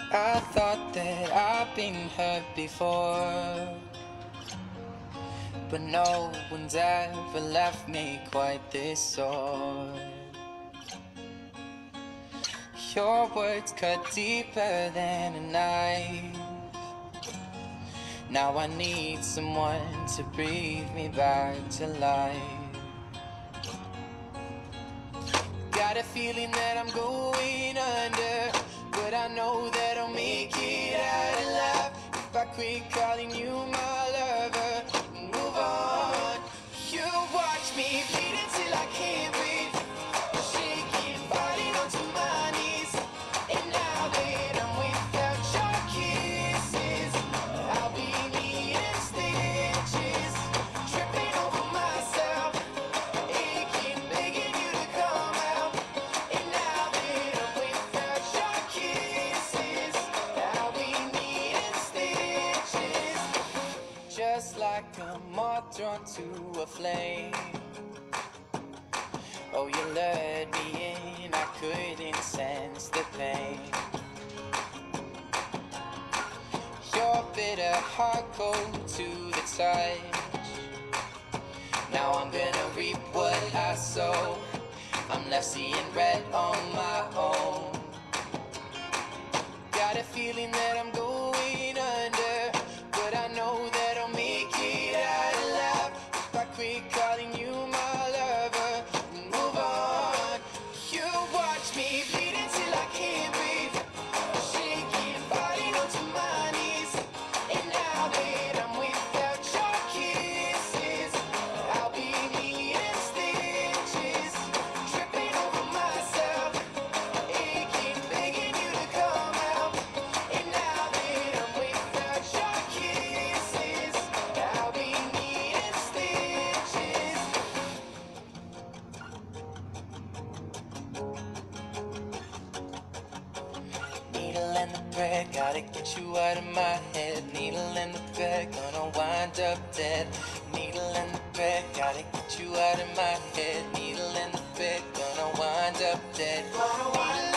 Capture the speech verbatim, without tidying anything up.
I thought that I've been hurt before, but no one's ever left me quite this sore. Your words cut deeper than a knife. Now I need someone to breathe me back to life. Got a feeling that I'm going under, but I know that I'll make it out alive if I quit calling you my lover and move on. You watch me bleed until I can't breathe, shaking, falling onto my knees. And now that I'm without your kisses, I'll be needing stitches, tripping over myself, aching, begging you to come out. And now that I'm without your kisses, I'll be needing stitches, just like a moth drawn to a flame. Oh, you lured me in, I couldn't sense the pain. Your bitter heart cold to the touch. Now I'm gonna reap what I sow. I'm left seeing red on my own. Got a feeling that I'm going under, but I know that I'll make it out alive if I quit calling you my lover and move on. You watch me bleed until I can't breathe, shaking, falling onto my knees. And now that I'm without your kisses, I'll be needing stitches, tripping over myself, aching, begging you to come out. And now that I'm without your kisses, I'll be needing stitches. Needle and the thread, gotta get you out of my head. Needle and the thread, gonna wind up dead. Needle and the thread, gotta get you out of my head. Needle and the thread, gonna wind up dead. Needle